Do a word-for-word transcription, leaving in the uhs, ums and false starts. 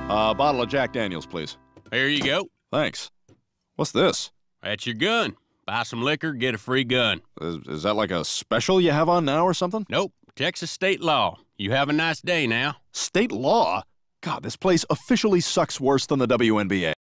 A bottle of Jack Daniels, please. Here you go. Thanks. What's this? That's your gun. Buy some liquor, get a free gun. Is, is that like a special you have on now or something? Nope. Texas state law. You have a nice day now. State law? God, this place officially sucks worse than the W N B A.